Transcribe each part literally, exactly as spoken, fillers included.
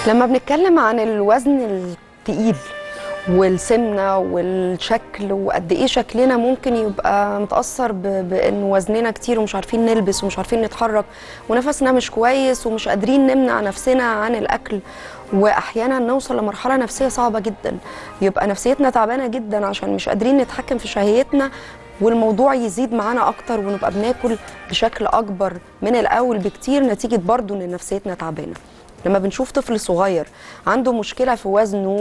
لما بنتكلم عن الوزن التقيل والسمنة والشكل وقد ايه شكلنا ممكن يبقى متأثر بان وزننا كتير ومش عارفين نلبس ومش عارفين نتحرك ونفسنا مش كويس ومش قادرين نمنع نفسنا عن الاكل، واحيانا نوصل لمرحلة نفسية صعبة جدا، يبقى نفسيتنا تعبانة جدا عشان مش قادرين نتحكم في شهيتنا، والموضوع يزيد معانا اكتر ونبقى بناكل بشكل اكبر من الاول بكتير نتيجة برضو ان نفسيتنا تعبانة. لما بنشوف طفل صغير عنده مشكلة في وزنه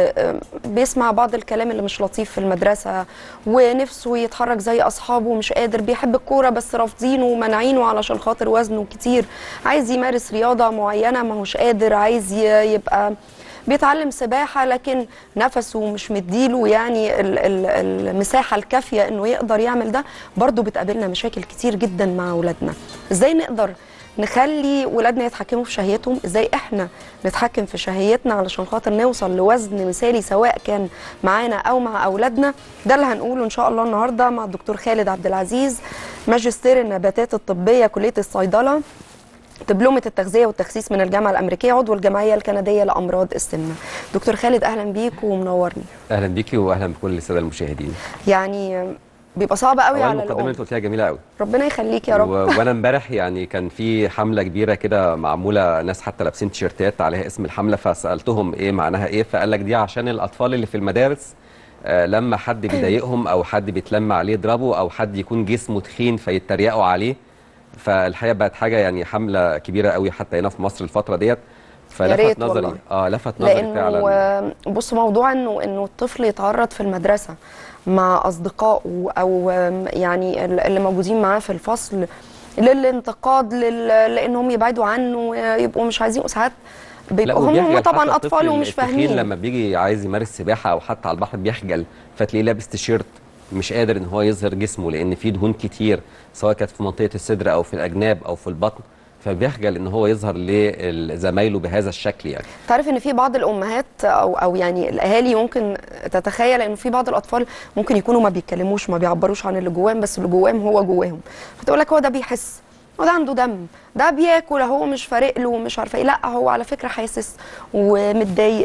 وبيسمع بعض الكلام اللي مش لطيف في المدرسة ونفسه يتحرك زي أصحابه ومش قادر، بيحب الكورة بس رافضينه ومنعينه علشان خاطر وزنه كتير، عايز يمارس رياضة معينة ما هوش قادر، عايز يبقى بيتعلم سباحة لكن نفسه مش مديله يعني المساحة الكافية انه يقدر يعمل ده، برضو بتقابلنا مشاكل كتير جدا مع أولادنا. ازاي نقدر نخلي ولادنا يتحكموا في شهيتهم؟ ازاي احنا نتحكم في شهيتنا علشان خاطر نوصل لوزن مثالي سواء كان معانا او مع اولادنا؟ ده اللي هنقوله ان شاء الله النهارده مع الدكتور خالد عبد العزيز، ماجستير النباتات الطبيه كليه الصيدله، دبلومه التغذيه والتخسيس من الجامعه الامريكيه، عضو الجمعيه الكنديه لامراض السمنه. دكتور خالد اهلا بيك ومنورني. اهلا بيكي واهلا بكل الساده المشاهدين. يعني بيبقى صعب قوي على الام. المقدمه اللي انت قلتيها جميله قوي، ربنا يخليك يا رب. و... وانا امبارح يعني كان في حمله كبيره كده معموله، ناس حتى لابسين تيشيرتات عليها اسم الحمله، فسالتهم ايه معناها ايه، فقال لك دي عشان الاطفال اللي في المدارس آه لما حد بيضايقهم او حد بيتلم عليه يضربه او حد يكون جسمه تخين فيتريقوا عليه. فالحقيقه بقت حاجه يعني حمله كبيره قوي حتى هنا في مصر الفتره ديت، فلفت نظري والله. اه لفت نظري لأنه فعلا. بص، موضوع انه انه الطفل يتعرض في المدرسه مع اصدقائه او يعني اللي موجودين معاه في الفصل للانتقاد، لانهم يبعدوا عنه، يبقوا مش عايزين، ساعات بيبقوا هم طبعا اطفال ومش فاهمين. لما بيجي عايز يمارس سباحه او حتى على البحر بيخجل، فتلاقيه لابس تيشيرت مش قادر ان هو يظهر جسمه لان فيه دهون كتير سواء كانت في منطقه الصدر او في الاجناب او في البطن، فبيخجل ان هو يظهر لزمايله بهذا الشكل. يعني تعرف ان في بعض الامهات او او يعني الاهالي ممكن تتخيل انه في بعض الاطفال ممكن يكونوا ما بيتكلموش ما بيعبروش عن اللي جواهم، بس اللي جواهم هو جواهم، فتقول لك هو ده بيحس، هو ده عنده دم، ده بياكل، هو مش فارق له ومش عارفه ايه. لا، هو على فكره حاسس ومتضايق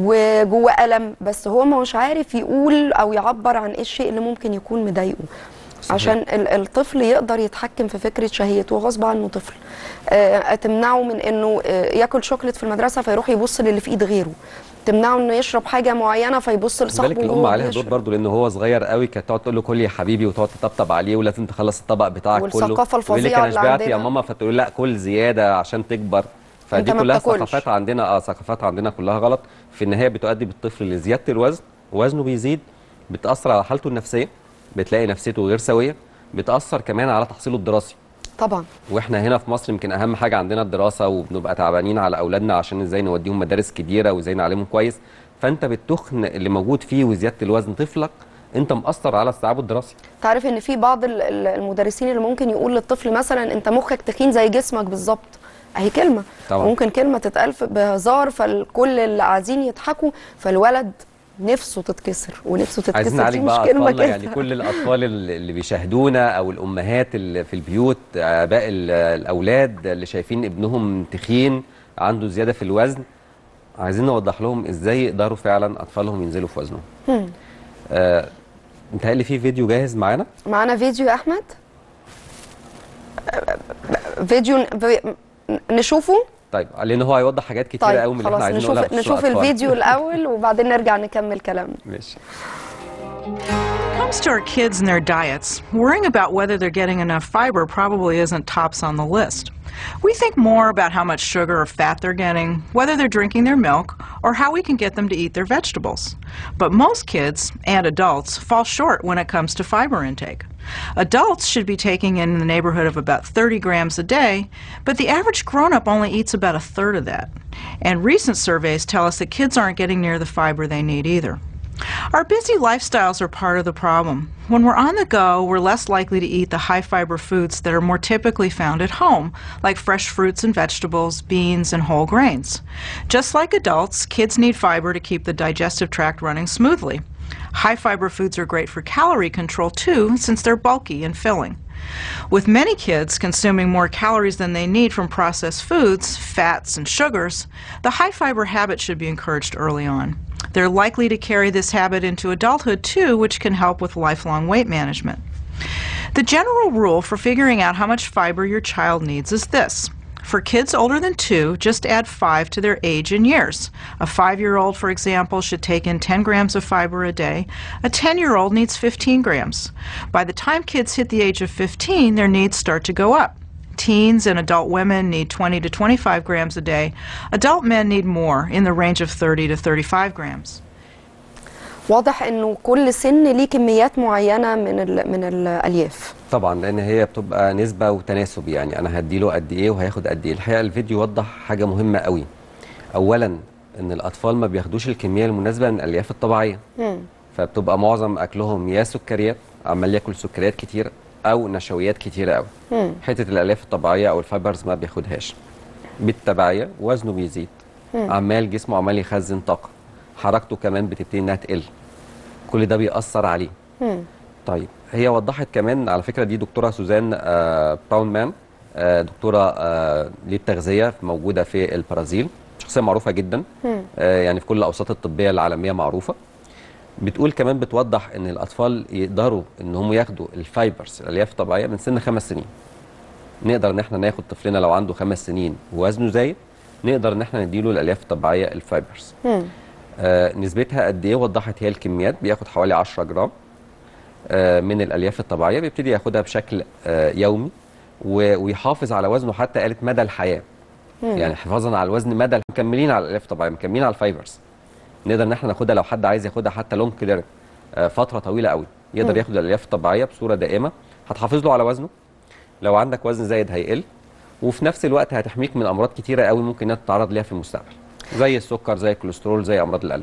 وجوه الم، بس هو مش عارف يقول او يعبر عن ايه الشيء اللي ممكن يكون مضايقه. عشان الطفل يقدر يتحكم في فكره شهيته غصب عنه طفل، آه تمنعه من انه آه ياكل شوكليت في المدرسه فيروح يبص للي في ايد غيره، تمنعه انه يشرب حاجه معينه فيبص لصاحبه. بالك الام عليها دور برضه، لان هو صغير قوي كانت تقعد تقول له كل يا حبيبي وتقعد تطبطب عليه ولازم تخلص الطبق بتاعك كله، والثقافه الفظيعه اللي عندنا يا ماما، فتقول لا كل زياده عشان تكبر. فدي كلها ثقافات عندنا، اه ثقافات عندنا كلها غلط، في النهايه بتؤدي بالطفل لزياده الوزن، وزنه بيزيد، بتاثر على حالته النفسيه، بتلاقي نفسيته غير سويه، بتأثر كمان على تحصيله الدراسي طبعا. واحنا هنا في مصر يمكن اهم حاجه عندنا الدراسه، وبنبقى تعبانين على اولادنا عشان ازاي نوديهم مدارس كبيره وازاي نعلمهم كويس، فانت بالتخن اللي موجود فيه وزياده الوزن طفلك انت مأثر على استيعابه الدراسي. تعرف ان في بعض المدرسين اللي ممكن يقول للطفل مثلا انت مخك تخين زي جسمك بالظبط، اهي كلمه طبعا. ممكن كلمه تتقال بهزار فالكل اللي قاعدين يضحكوا، فالولد نفسه تتكسر ونفسه تتكسر. عايزين نعالج بقى اطفالنا، يعني كل الاطفال اللي بيشاهدونا او الامهات اللي في البيوت، اباء الاولاد اللي شايفين ابنهم تخين عنده زياده في الوزن، عايزين نوضح لهم ازاي يقدروا فعلا اطفالهم ينزلوا في وزنهم. آه، متهيألي في فيديو جاهز معانا؟ معانا فيديو يا احمد، فيديو نشوفه. طيب لان هو هيوضح حاجات كتيره طيب قوي من اللي احنا عايزين نقولها بخصوص الأطفال. نشوف الفيديو الاول وبعدين نرجع نكمل كلامنا. ماشي. Comes to our kids and their diets, worrying about whether they're getting enough fiber probably isn't tops on the list. We think more about how much sugar or fat they're getting, whether they're drinking their milk, or how we can get them to eat their vegetables. But most kids and adults fall short when it comes to fiber intake. Adults should be taking in the neighborhood of about thirty grams a day, but the average grown-up only eats about a third of that. And recent surveys tell us that kids aren't getting near the fiber they need either. Our busy lifestyles are part of the problem. When we're on the go, we're less likely to eat the high-fiber foods that are more typically found at home, like fresh fruits and vegetables, beans, and whole grains. Just like adults, kids need fiber to keep the digestive tract running smoothly. High-fiber foods are great for calorie control too, since they're bulky and filling. With many kids consuming more calories than they need from processed foods, fats, and sugars, the high fiber habit should be encouraged early on. They're likely to carry this habit into adulthood too, which can help with lifelong weight management. The general rule for figuring out how much fiber your child needs is this. For kids older than two, just add five to their age in years. A five-year-old, for example, should take in ten grams of fiber a day. A ten-year-old needs fifteen grams. By the time kids hit the age of fifteen, their needs start to go up. Teens and adult women need twenty to twenty-five grams a day. Adult men need more, in the range of thirty to thirty-five grams. واضح انه كل سن ليه كميات معينه من ال من الالياف. طبعا لان هي بتبقى نسبه وتناسب، يعني انا هديله قد ايه وهياخد قد ايه. الحقيقه الفيديو يوضح حاجه مهمه قوي. اولا ان الاطفال ما بياخدوش الكميه المناسبه من الالياف الطبيعيه. مم. فبتبقى معظم اكلهم يا سكريات، عمال ياكل سكريات كتير، او نشويات كتيره قوي. مم. حته الالياف الطبيعيه او الفايبرز ما بياخدهاش. بالتبعيه وزنه بيزيد. مم. عمال جسمه عمال يخزن طاقه. حركته كمان بتبتدي انها تقل. كل ده بيأثر عليه. مم. طيب هي وضحت كمان، على فكره دي دكتوره سوزان آه براونمان، آه دكتوره آه للتغذيه موجوده في البرازيل، شخصيه معروفه جدا. آه يعني في كل الاوساط الطبيه العالميه معروفه. بتقول كمان بتوضح ان الاطفال يقدروا ان هم ياخدوا الفايبرز الالياف الطبيعيه من سن خمس سنين. نقدر ان احنا ناخد طفلنا لو عنده خمس سنين ووزنه زايد، نقدر ان احنا نديله الالياف الطبيعيه الفايبرز. مم. آه نسبتها قد ايه؟ وضحت هي الكميات. بياخد حوالي عشرة جرام آه من الالياف الطبيعيه، بيبتدي ياخدها بشكل آه يومي ويحافظ على وزنه حتى قالت مدى الحياه. مم. يعني حفاظا على الوزن مدى، مكملين على الالياف الطبيعيه، مكملين على الفايبرز. نقدر ان احنا ناخدها لو حد عايز ياخدها حتى لونج كده آه فتره طويله قوي، يقدر مم. ياخد الالياف الطبيعيه بصوره دائمه، هتحافظ له على وزنه. لو عندك وزن زايد هيقل، وفي نفس الوقت هتحميك من امراض كتيره قوي ممكن انها تتعرض ليها في المستقبل، زي السكر، زي الكوليسترول، زي امراض القلب.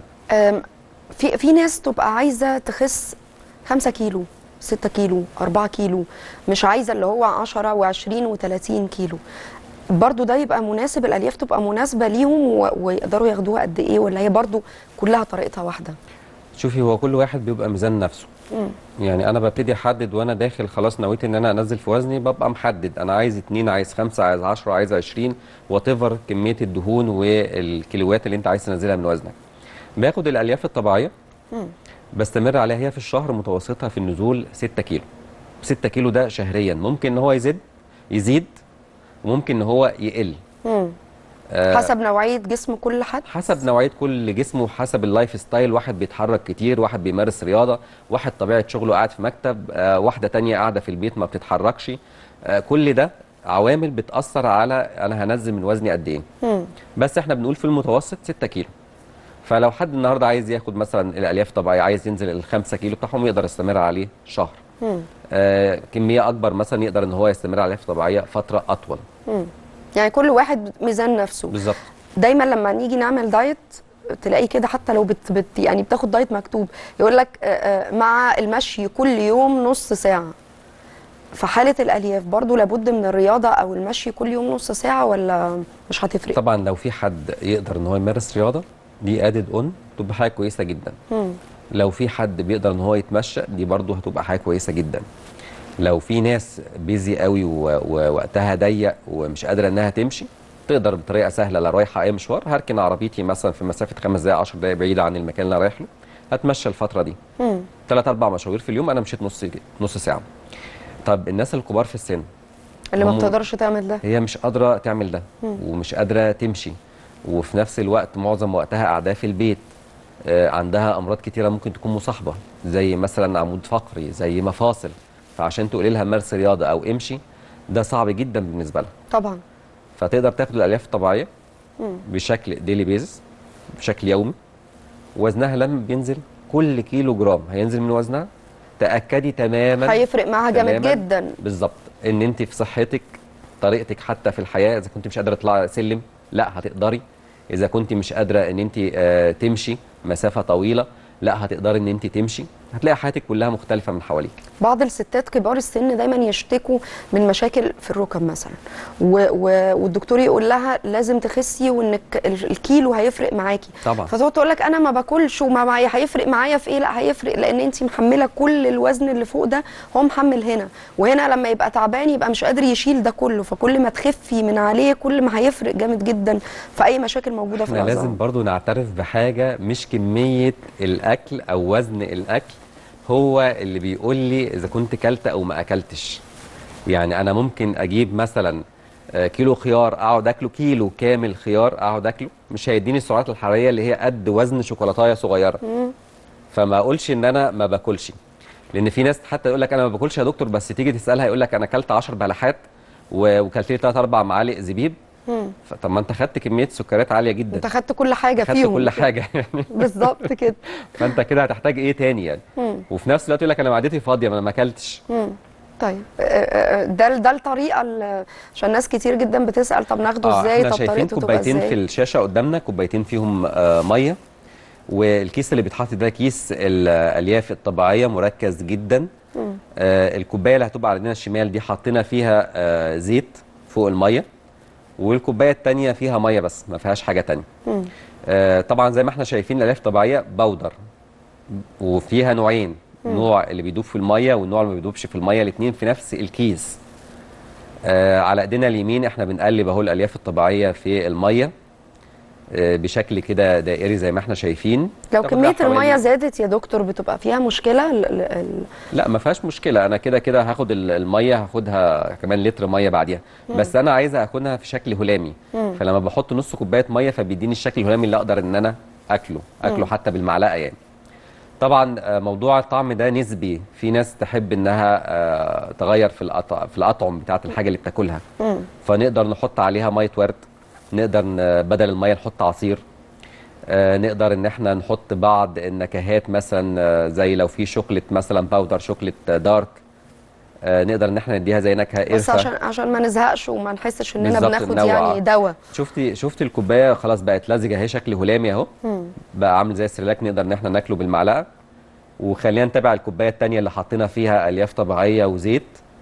في في ناس تبقى عايزه تخس خمسة كيلو، ستة كيلو، أربعة كيلو، مش عايزه اللي هو عشرة وعشرين وتلاتين كيلو. برضو ده يبقى مناسب، الالياف تبقى مناسبه ليهم ويقدروا ياخدوها قد ايه، ولا هي برضو كلها طريقتها واحده؟ شوفي، هو كل واحد بيبقى ميزان نفسه. مم. يعني انا ببتدي احدد وانا داخل خلاص نويت ان انا انزل في وزني، ببقى محدد انا عايز اتنين، عايز خمسة، عايز عشرة، عايز عشرين، وات ايفر كميه الدهون والكيلوات اللي انت عايز تنزلها من وزنك. باخد الالياف الطبيعيه، مم. بستمر عليها هي في الشهر متوسطها في النزول ستة كيلو. ستة كيلو ده شهريا، ممكن ان هو يزيد يزيد وممكن ان هو يقل. مم. آه حسب نوعيه جسم كل حد، حسب نوعيه كل جسم وحسب اللايف ستايل. واحد بيتحرك كتير، واحد بيمارس رياضه، واحد طبيعه شغله قاعد في مكتب، آه واحده تانية قاعده في البيت ما بتتحركش. آه كل ده عوامل بتاثر على انا هنزل من وزني قد ايه. مم. بس احنا بنقول في المتوسط ستة كيلو. فلو حد النهارده عايز ياخد مثلا الالياف الطبيعيه، عايز ينزل الخمسة كيلو بتاعهم، يقدر يستمر عليه شهر. آه كميه اكبر مثلا يقدر ان هو يستمر على الالياف الطبيعيه فتره اطول. مم. يعني كل واحد ميزان نفسه. بالظبط. دايما لما نيجي نعمل دايت تلاقي كده، حتى لو بت بت يعني بتاخد دايت مكتوب يقول لك مع المشي كل يوم نص ساعه. في حاله الالياف برضو لابد من الرياضه او المشي كل يوم نص ساعه، ولا مش هتفرق؟ طبعا لو في حد يقدر ان هو يمارس رياضه، دي ادد اون تبقى حاجه كويسه جدا. مم. لو في حد بيقدر ان هو يتمشى، دي برضو هتبقى حاجه كويسه جدا. لو في ناس بيزي قوي ووقتها ضيق ومش قادره انها تمشي، تقدر بطريقه سهله، لا رايحه اي مشوار، هركن عربيتي مثلا في مسافه خمس دقائق عشر دقائق بعيده عن المكان اللي انا رايح له، هتمشى الفتره دي ثلاث اربع مشاوير في اليوم، انا مشيت نص نص ساعه. طب الناس الكبار في السن اللي ما بتقدرش تعمل ده، هي مش قادره تعمل ده. مم. ومش قادره تمشي، وفي نفس الوقت معظم وقتها قاعده في البيت، آه عندها امراض كتيره ممكن تكون مصاحبه، زي مثلا عمود فقري، زي مفاصل. فعشان تقولي لها مارس رياضه او امشي، ده صعب جدا بالنسبه لها. طبعا. فتقدر تاخد الالياف الطبيعيه بشكل ديلي بيزس، بشكل يومي. وزنها لما بينزل كل كيلو جرام هينزل من وزنها، تاكدي تماما هيفرق معاها جامد جدا. بالظبط. ان انت في صحتك، طريقتك حتى في الحياه، اذا كنت مش قادره تطلعي سلم لا هتقدري، اذا كنت مش قادره ان انت آه تمشي مسافه طويله لا هتقدري ان انت تمشي، هتلاقي حياتك كلها مختلفه من حواليك. بعض الستات كبار السن دايما يشتكوا من مشاكل في الركب مثلا، و و والدكتور يقول لها لازم تخسي وانك الكيلو هيفرق معاكي طبعا. فتقعد تقول لك انا ما باكلش وما معايا، هيفرق معايا في ايه؟ لا هيفرق، لان انت محمله كل الوزن اللي فوق ده هو محمل هنا، وهنا لما يبقى تعبان يبقى مش قادر يشيل ده كله، فكل ما تخفي من عليه كل ما هيفرق جامد جدا في اي مشاكل موجوده في العظام. لازم برضو نعترف بحاجه، مش كميه الاكل او وزن الاكل هو اللي بيقول لي اذا كنت كلت او ما اكلتش. يعني انا ممكن اجيب مثلا كيلو خيار اقعد اكله، كيلو كامل خيار اقعد اكله، مش هيديني السعرات الحراريه اللي هي قد وزن شوكولاتايه صغيره. مم. فما اقولش ان انا ما باكلش، لان في ناس حتى يقول لك انا ما باكلش يا دكتور، بس تيجي تسالها يقول لك انا اكلت عشر بلحات وكلت لي ثلاث اربع معالق زبيب. طب ما انت خدت كميه سكريات عاليه جدا، انت خدت كل حاجه خدت فيهم، كل حاجه يعني بالظبط كده. فانت كده هتحتاج ايه تاني يعني؟ مم. وفي نفس الوقت يقول لك انا معدتي فاضيه ما انا ما اكلتش. طيب ده ده الطريقه عشان ناس كتير جدا بتسال طب ناخده آه ازاي؟ طب طب شايفين طريقته كوبايتين في الشاشه قدامنا، كوبايتين فيهم آه ميه، والكيس اللي بيتحط ده كيس الالياف الطبيعيه مركز جدا. آه الكوبايه اللي هتبقى على ايدينا الشمال دي حطينا فيها آه زيت فوق الميه، والكوبايه الثانيه فيها ميه بس ما فيهاش حاجه ثانيه. آه طبعا زي ما احنا شايفين الالياف الطبيعيه باودر، وفيها نوعين، مم. نوع اللي بيدوب في الميه والنوع اللي ما بيدوبش في الميه، الاثنين في نفس الكيس. آه على ايدينا اليمين احنا بنقلب اهو الالياف الطبيعيه في الميه آه بشكل كده دائري زي ما احنا شايفين. لو كميه الميه زادت يا دكتور بتبقى فيها مشكله؟ ال ال لا ما فيهاش مشكله، انا كده كده هاخد الميه هاخدها كمان لتر ميه بعديها. مم. بس انا عايزه اخدها في شكل هلامي. مم. فلما بحط نص كوبايه ميه فبيديني الشكل الهلامي اللي اقدر ان انا اكله اكله مم. حتى بالمعلقه يعني. طبعا موضوع الطعم ده نسبي، في ناس تحب انها تغير في الأطع... في الاطعم بتاعه الحاجه اللي بتاكلها. مم. فنقدر نحط عليها ميه ورد، نقدر بدل الميه نحط عصير، نقدر ان احنا نحط بعض النكهات مثلا زي لو في شوكليت مثلا باودر، شوكليت دارك، نقدر ان احنا نديها زي نكهه قرفه، بس عشان عشان ما نزهقش وما نحسش اننا بناخد يعني دواء. شفتي شفتي الكوبايه خلاص بقت لزجه اهي، شكل هلامي اهو، بقى عامل زي السريلاك، نقدر ان احنا ناكله بالمعلقه. وخلينا نتابع الكوبايه الثانيه اللي حطينا فيها الياف طبيعيه وزيت،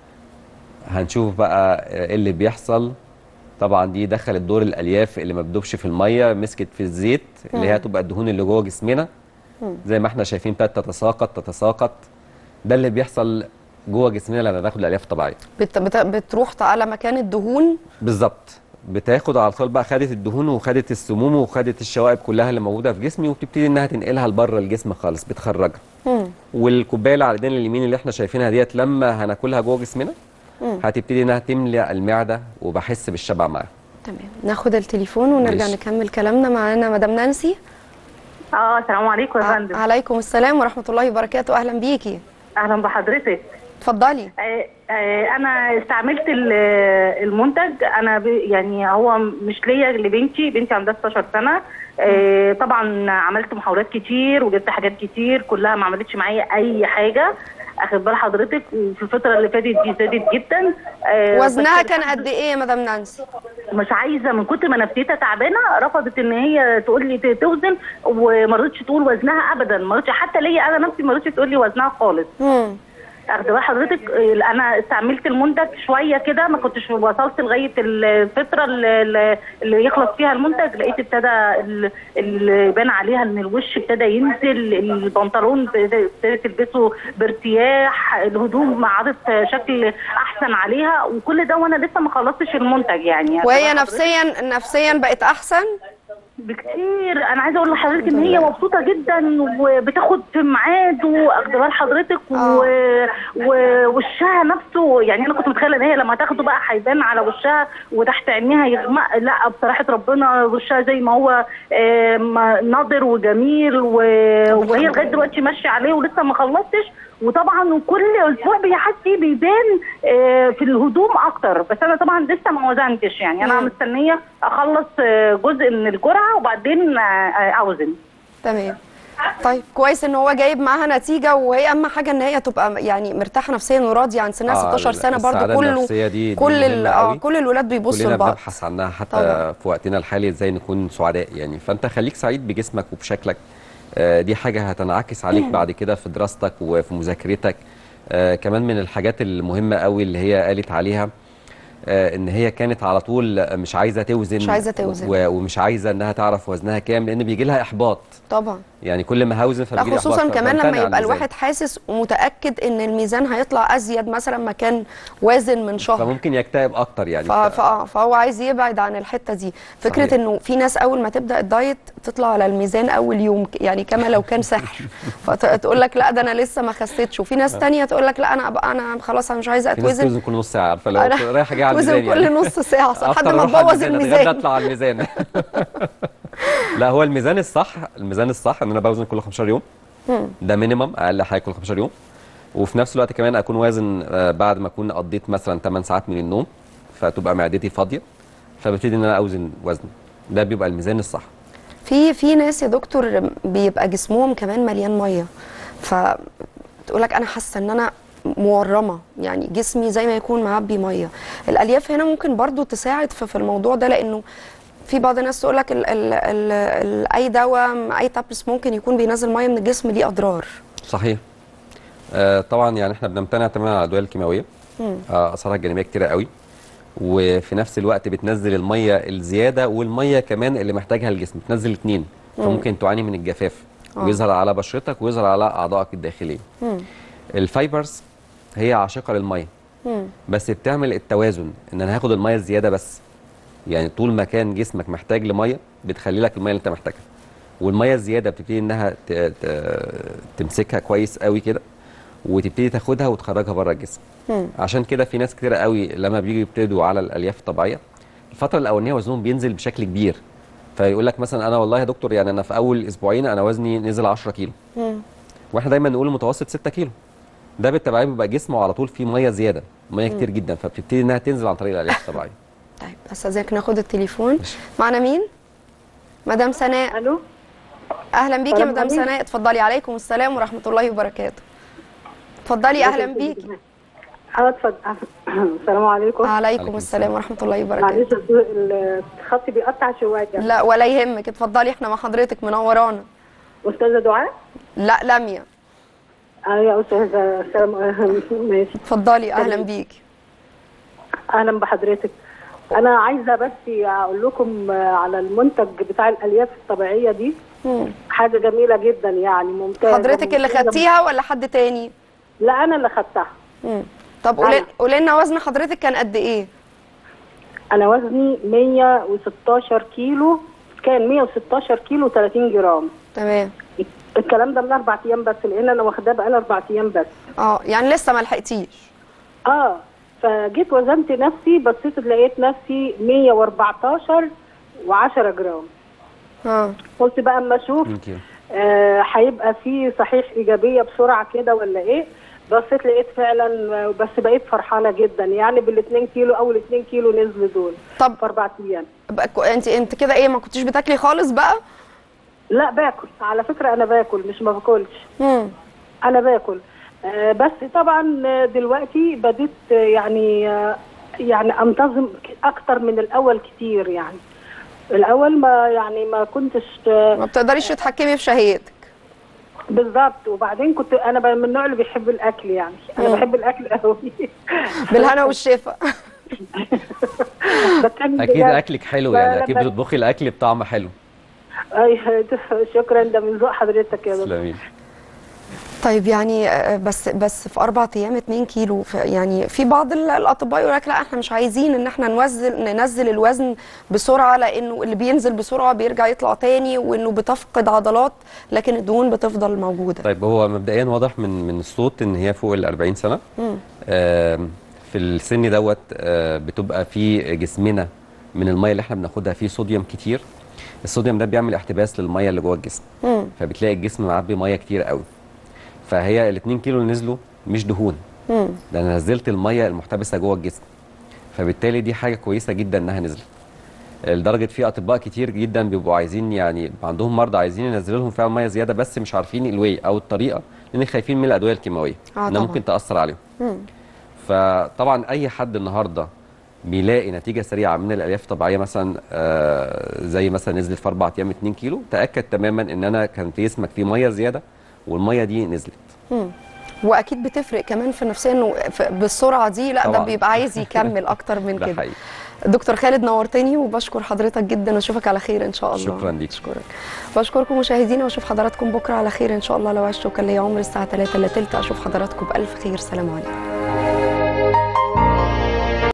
هنشوف بقى ايه اللي بيحصل. طبعا دي دخلت دور الالياف اللي ما بتدوبش في الميه، مسكت في الزيت اللي هي هتبقى الدهون اللي جوه جسمنا، زي ما احنا شايفين ابتدت تتساقط تتساقط. ده اللي بيحصل جوه جسمنا لما بناخد الالياف الطبيعيه. بت بت بتروح على مكان الدهون بالظبط، بتاخد على طول بقى، خدت الدهون وخدت السموم وخدت الشوائب كلها اللي موجوده في جسمي، وبتبتدي انها تنقلها لبره الجسم خالص، بتخرجها. مم. والكوبايه اللي على ايدينا اليمين اللي احنا شايفينها ديت لما هناكلها جوه جسمنا مم. هتبتدي انها تملى المعده وبحس بالشبع معاها. تمام، ناخد التليفون ونرجع ماشي. نكمل كلامنا. معانا مدام نانسي. اه السلام عليكم يا فندم. عليكم السلام ورحمه الله وبركاته، اهلا بيكي. اهلا بحضرتك. اتفضلي. آه آه انا استعملت المنتج، انا يعني هو مش ليا، لبنتي، بنتي عندها ستاشر سنه. آه طبعا عملت محاولات كتير وجبت حاجات كتير كلها ما عملتش معايا اي حاجه، اخد بال حضرتك. وفي الفتره اللي فاتت دي زادت جدا. آه وزنها كان قد ايه يا مدام نانسي؟ مش عايزه، من كتر ما نفسيتها تعبانه رفضت ان هي تقول لي توزن، وما رضتش تقول وزنها ابدا، ما رضتش حتى ليا انا نفسي ما رضتش تقول لي وزنها خالص. امم اخد بال حضرتك. انا استعملت المنتج شويه كده، ما كنتش وصلت لغايه الفتره اللي, اللي يخلص فيها المنتج، لقيت ابتدى اللي يبان عليها ان الوش ابتدى ينزل، البنطلون ابتدت تلبسه بارتياح، الهدوم عادت شكل احسن عليها، وكل ده وانا لسه ما خلصتش المنتج يعني. وهي نفسيا نفسيا بقت احسن بكتير. انا عايزه اقول لحضرتك ان هي مبسوطه جدا وبتاخد في ميعاد، واخد بال حضرتك، ووشها نفسه يعني انا كنت متخيله ان هي لما تاخده بقى هيبان على وشها وتحت عينيها يغمق، لا بصراحه ربنا وشها زي ما هو ناضر وجميل، وهي لغايه دلوقتي ماشيه عليه ولسه ما خلصتش. وطبعا كل اسبوع بيحسي بيبان في الهدوم اكتر، بس انا طبعا لسه ما وزنتش يعني. انا مستنيه اخلص جزء من الجرعه وبعدين اوزن. تمام. طيب كويس ان هو جايب معاها نتيجه، وهي اهم حاجه ان هي تبقى يعني مرتاحه نفسيا وراضيه عن سنها. آه ستاشر سنه برضو كله دي دي كل اه كل الولاد بيبصوا لبعض، كلنا بنبحث عنها حتى طبعا. في وقتنا الحالي ازاي نكون سعداء يعني. فانت خليك سعيد بجسمك وبشكلك، آه، دي حاجه هتنعكس عليك بعد كده في دراستك وفي مذاكرتك. آه، كمان من الحاجات المهمه قوي اللي هي قالت عليها آه، ان هي كانت على طول مش عايزه توزن مش عايزة توزن. و- ومش عايزه انها تعرف وزنها كام، لان بيجي لها احباط. طبعا. يعني كل ما هوزن لا فبيجي لي احباط، خصوصا كمان فبمتنع لما عن يبقى الميزان. الواحد حاسس ومتاكد ان الميزان هيطلع ازيد مثلا ما كان وازن من شهر، فممكن يكتئب اكتر يعني. ف... ف... فهو عايز يبعد عن الحته دي. فكره صحيح. انه في ناس اول ما تبدا الدايت تطلع على الميزان اول يوم ك- يعني كما لو كان سحر، فتقول لك لا ده انا لسه ما خسيتش، وفي ناس تانية تقول لك لا انا أبقى انا خلاص انا مش عايزه في ناس اتوزن. توزن كل نص ساعه، عارفه لو أنا رايحه جايه على توزن الميزان كل يعني نص ساعه لحد أفطر ما أروح على تبوظ الميزان، الميزان. أتغدى اطلع على الميزان. لا هو الميزان الصح، الميزان الصح ان انا بوزن كل خمستاشر يوم، ده مينيمم اقل حاجه كل خمستاشر يوم. وفي نفس الوقت كمان اكون وازن آه، بعد ما اكون قضيت مثلا ثمان ساعات من النوم، فتبقى معدتي فاضيه، فببتدي ان انا اوزن وزن. ده بيبقى الميزان الصح. في في ناس يا دكتور بيبقى جسمهم كمان مليان ميه، فتقول لك انا حاسه ان انا مورمه، يعني جسمي زي ما يكون معبي ميه. الالياف هنا ممكن برضو تساعد في في الموضوع ده، لانه في بعض الناس تقول لك ال ال ال ال اي دواء اي تابلس ممكن يكون بينزل ميه من الجسم ليه اضرار. صحيح. آه طبعا يعني احنا بنمتنع تماما عن الادويه الكيماويه، آه اثارها الجانبيه كتيره قوي، وفي نفس الوقت بتنزل الميه الزياده والميه كمان اللي محتاجها الجسم، بتنزل الاثنين، فممكن تعاني من الجفاف ويظهر على بشرتك ويظهر على اعضائك الداخليه. الفايبرز هي عاشقه للميه، بس بتعمل التوازن ان انا هاخد الميه الزياده بس، يعني طول ما كان جسمك محتاج لميه بتخلي لك الميه اللي انت محتاجها، والميه الزياده بتبتدي انها ت- ت- تمسكها كويس قوي كده وتبتدي تاخدها وتخرجها بره الجسم. عشان كده في ناس كتير قوي لما بيجوا يبتدوا على الالياف الطبيعيه الفتره الاولانيه وزنهم بينزل بشكل كبير، فيقول لك مثلا انا والله يا دكتور يعني انا في اول اسبوعين انا وزني نزل عشرة كيلو، واحنا دايما نقول المتوسط ستة كيلو. ده بالتبعيه بيبقى جسمه على طول فيه ميه زياده، ميه كتير جدا، فبتبتدي انها تنزل عن طريق الالياف الطبيعيه. طيب استاذنك ناخد التليفون. معنا مين؟ مدام سناء. الو. اهلا بيكي يا سلام مدام عليكم. سناء، اتفضلي. عليكم السلام ورحمه الله وبركاته. اتفضلي اهلا بيكي. اه اتفضل. السلام عليكم. عليكم السلام ورحمه الله وبركاته. معلش الخط بيقطع شويه. لا ولا يهمك، اتفضلي احنا مع حضرتك منورانا. استاذه دعاء. لا لميا. اه يا استاذه سلام. ماشي. اتفضلي اهلا بيكي. اهلا بحضرتك. انا عايزه بس اقول لكم على المنتج بتاع الالياف الطبيعيه دي. مم. حاجه جميله جدا يعني ممتازه. حضرتك اللي ممتازة. خدتيها ولا حد تاني؟ لا انا اللي خدتها. مم. طب قولي أنا. قولي لنا وزن حضرتك كان قد ايه؟ انا وزني مية وستاشر كيلو، كان مية وستاشر كيلو ثلاثين جرام. تمام. الكلام ده من اربع ايام بس، لان انا واخداه بقالي اربع ايام بس. اه يعني لسه ما لحقتيش. اه فجيت وزنت نفسي، بصيت لقيت نفسي مية واربعتاشر وعشرة جرام. اه قلت بقى اما اشوف يمكن. آه هيبقى في صحيح ايجابيه بسرعه كده ولا ايه. بصيت لقيت فعلا، آه، بس بقيت فرحانه جدا يعني بالاتنين كيلو، اول اتنين كيلو نزلوا دول طب في اربع ايام. بقى كو- انت انت كده ايه، ما كنتيش بتاكلي خالص بقى؟ لا باكل، على فكره انا باكل مش ما باكلش، امم انا باكل. آه بس طبعا آه، دلوقتي بديت آه، يعني آه، يعني انتظم اكتر من الاول كتير يعني. الاول ما يعني ما كنتش آه، ما بتقدريش تتحكمي في شهيتك. بالظبط. وبعدين كنت انا ب- من النوع اللي بيحب الاكل يعني، انا مم. بحب الاكل قوي. بالهنا والشفا. بتكلم اكيد بجد. اكلك حلو يعني، اكيد فلما- بتطبخي الاكل بطعم حلو. ايوه شكرا، ده من ذوق حضرتك يا دكتور. تسلمي. طيب يعني آه، بس بس في اربع ايام اتنين كيلو، ف- يعني في بعض ال- الاطباء يقول لك لا احنا مش عايزين ان احنا نوزن ننزل الوزن بسرعه، لانه اللي بينزل بسرعه بيرجع يطلع تاني، وانه بتفقد عضلات لكن الدهون بتفضل موجوده. طيب هو مبدئيا واضح من من الصوت ان هي فوق ال أربعين سنه. مم. آم، في السن دوت آه، بتبقى في جسمنا من الميه اللي احنا بناخدها فيه صوديوم كتير. الصوديوم ده بيعمل احتباس للميه اللي جوه الجسم، مم. فبتلاقي الجسم معبي ميه كتير قوي. فهي ال اتنين كيلو اللي نزلوا مش دهون، مم. ده انا نزلت الميه المحتبسه جوه الجسم، فبالتالي دي حاجه كويسه جدا انها نزلت. لدرجه في اطباء كتير جدا بيبقوا عايزين، يعني عندهم مرضى عايزين ينزلوا لهم فعلا ميه زياده، بس مش عارفين الواي او الطريقه، لان خايفين من الادويه الكيماويه آه انها طبعاً. ممكن تاثر عليهم. مم. فطبعا اي حد النهارده بيلاقي نتيجه سريعه من الالياف الطبيعيه مثلا آه زي مثلا نزلت في اربع ايام اتنين كيلو، تاكد تماما ان انا كان في جسمك فيه ميه زياده والميه دي نزلت. مم. واكيد بتفرق كمان في النفسيه انه بالسرعه دي لا طبعاً. ده بيبقى عايز يكمل اكتر من ده كده. حقيقي. دكتور خالد نورتني وبشكر حضرتك جدا واشوفك على خير ان شاء الله. شكرا ليك. بشكرك. بشكركم مشاهدينا واشوف حضراتكم بكره على خير ان شاء الله، لو عشتوا كان ليا عمر الساعه تلاتة الا تلت اشوف حضراتكم بالف خير. سلام عليكم.